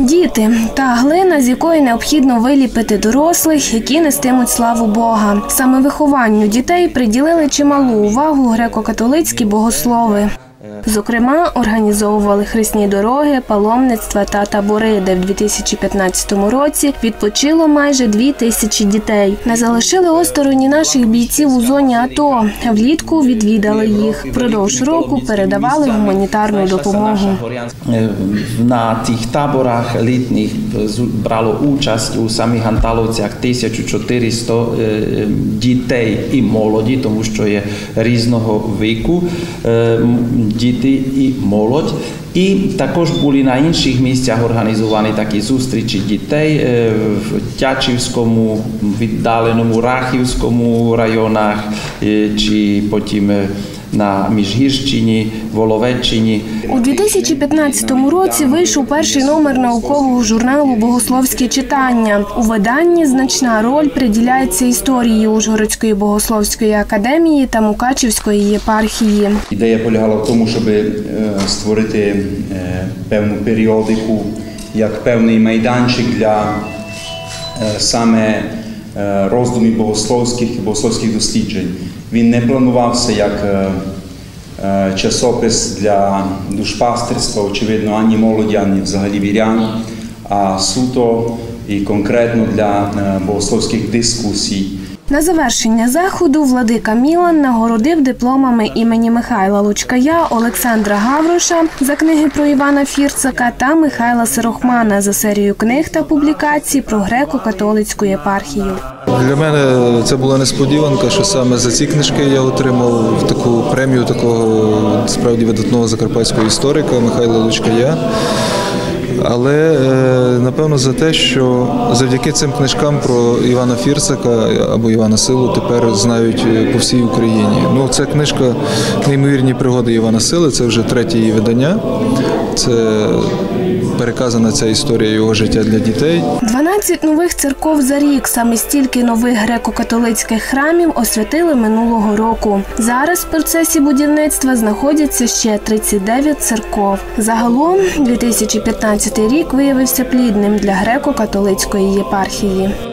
Діти – та глина, з якої необхідно виліпити дорослих, які нестимуть славу Бога. Саме вихованню дітей приділили чималу увагу греко-католицькі богослови. Зокрема, організовували хресні дороги, паломництва та табори, де в 2015 році відпочило майже 2000 дітей. Не залишили осторонь наших бійців у зоні АТО. Влітку відвідали їх. Впродовж року передавали гуманітарну допомогу. На тих таборах літніх брало участь у самих Анталовцях 1400 дітей і молоді, тому що є різного віку. Діти і молодь. І також були на інших місцях організовані такі зустрічі дітей в Тячівському, віддаленому Рахівському районах, чи потім на Міжгірщині, Воловеччині. У 2015 році вийшов перший номер наукового журналу «Богословські читання». У виданні значна роль приділяється історії Ужгородської богословської академії та Мукачівської єпархії. Ідея полягала в тому, щоб створити певну періодику, як певний майданчик для саме роздумів богословських досліджень. Він не планувався як часопис для душпастерства, очевидно, ані молоді, ані взагалі вірян, а суто і конкретно для богословських дискусій. На завершення заходу владика Мілан нагородив дипломами імені Михайла Лучкая, Олександра Гавроша за книги про Івана Фірцака та Михайла Сирохмана за серію книг та публікацій про греко-католицьку єпархію. Для мене це була несподіванка, що саме за ці книжки я отримав таку премію такого справді видатного закарпатського історика Михайла Лучкая. Але, напевно, за те, що завдяки цим книжкам про Івана Фірцака або Івана Силу тепер знають по всій Україні. Ну, це книжка «Неймовірні пригоди Івана Сили», це вже третє її видання. Це переказана ця історія його життя для дітей. 12 нових церков за рік, саме стільки нових греко-католицьких храмів освятили минулого року. Зараз в процесі будівництва знаходяться ще 39 церков. Загалом 2015 рік виявився плідним для греко-католицької єпархії.